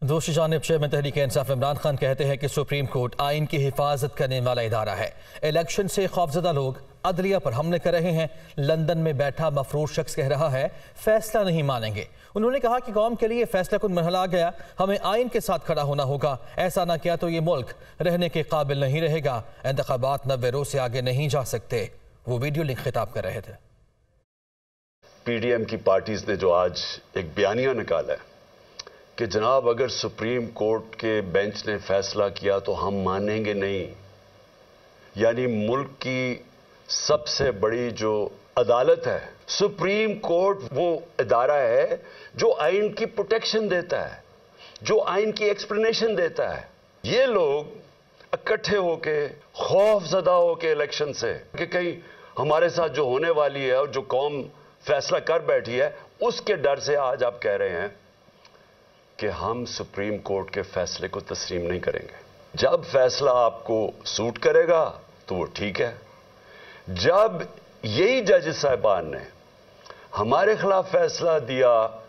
دوسری جانب چیئرمین تحریک انصاف عمران خان کہتے ہیں کہ سپریم کورٹ آئین کی حفاظت کرنے والا ادارہ ہے۔ الیکشن سے خوفزدہ لوگ عدلیہ پر حملے کر رہے ہیں۔ لندن میں بیٹھا مفروض شخص کہہ رہا ہے فیصلہ نہیں مانیں گے۔ انہوں نے کہا کہ قوم کے لیے فیصلہ کن مرحلہ آ گیا، ہمیں آئین کے ساتھ کھڑا ہونا ہوگا، ایسا نہ کیا تو یہ ملک رہنے کے قابل نہیں رہے گا۔ انتخابات 90 روز سے آگے نہیں جا سکتے۔ وہ ویڈیو لنک خطاب کر رہے تھے۔ پی ڈی ایم کی پارٹیز نے جو آج ایک بیانیہ نکالا ہے کہ جناب اگر سپریم کورٹ کے بینچ نے فیصلہ کیا تو ہم مانیں گے نہیں، یعنی ملک کی سب سے بڑی جو عدالت ہے سپریم کورٹ، وہ ادارہ ہے جو آئین کی پروٹیکشن دیتا ہے، جو آئین کی ایکسپلینیشن دیتا ہے۔ یہ لوگ اکٹھے ہو کے خوف زدہ ہو کے الیکشن سے کہ کہیں ہمارے ساتھ جو ہونے والی ہے اور جو قوم فیصلہ کر بیٹھی ہے اس کے ڈر سے آج آپ کہہ رہے ہیں کہ ہم سپریم کورٹ کے فیصلے کو تسلیم نہیں کریں گے۔ جب فیصلہ آپ کو سوٹ کرے گا تو وہ ٹھیک ہے۔ جب یہی ججز صاحبان نے ہمارے خلاف فیصلہ دیا،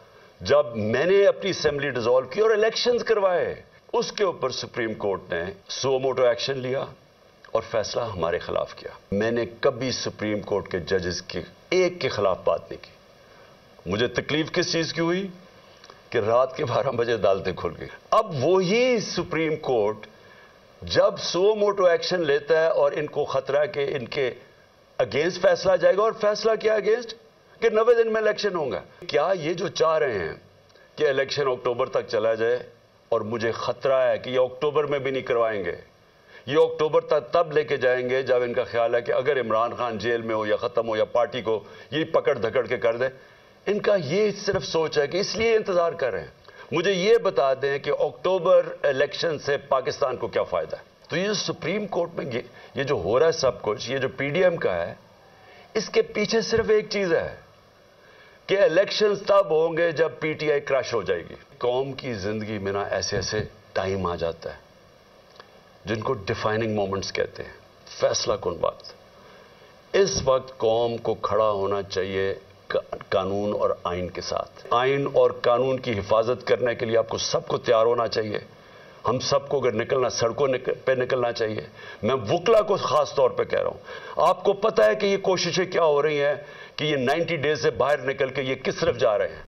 جب میں نے اپنی اسمبلی ڈیزالو کی اور الیکشنز کروائے، اس کے اوپر سپریم کورٹ نے سو موٹو ایکشن لیا اور فیصلہ ہمارے خلاف کیا۔ میں نے کبھی سپریم کورٹ کے ججز کے ایک کے خلاف بات نہیں کی۔ مجھے تکلیف کس چیز کی ہوئی کہ رات کے 12 بجے عدالتیں کھل گئی۔ اب وہی سپریم کورٹ جب سو موٹو ایکشن لیتا ہے اور ان کو خطرہ ہے کہ ان کے اگینسٹ فیصلہ جائے گا، اور فیصلہ کیا اگینسٹ کہ 90 دن میں الیکشن ہوں گا۔ کیا یہ جو چاہ رہے ہیں کہ الیکشن اکتوبر تک چلا جائے، اور مجھے خطرہ ہے کہ یہ اکتوبر میں بھی نہیں کروائیں گے، یہ اکتوبر تک تب لے کے جائیں گے جب ان کا خیال ہے کہ اگر عمران خان جیل میں ہو یا ختم ہو یا پارٹی کو یہ پکڑ دھکڑ کے کر دے۔ ان کا یہ صرف سوچ ہے کہ اس لیے انتظار کر رہے ہیں۔ مجھے یہ بتا دیں کہ اکتوبر الیکشن سے پاکستان کو کیا فائدہ ہے؟ تو یہ جو سپریم کورٹ میں یہ جو ہو رہا ہے سب کچھ، یہ جو پی ڈی ایم کا ہے، اس کے پیچھے صرف ایک چیز ہے کہ الیکشنز تب ہوں گے جب پی ٹی آئی کریش ہو جائے گی۔ قوم کی زندگی میں نا ایسے ایسے ٹائم آ جاتا ہے جن کو ڈیفائننگ مومنٹس کہتے ہیں، فیصلہ کن وقت۔ اس وقت قوم کو کھڑا ہونا چاہیے قانون اور آئین کے ساتھ۔ آئین اور قانون کی حفاظت کرنے کے لیے آپ کو سب کو تیار ہونا چاہیے۔ ہم سب کو اگر نکلنا، سڑکوں پہ نکلنا چاہیے۔ میں وکلا کو خاص طور پہ کہہ رہا ہوں، آپ کو پتہ ہے کہ یہ کوششیں کیا ہو رہی ہیں کہ یہ 90 ڈیز سے باہر نکل کے یہ کس طرف جا رہے ہیں۔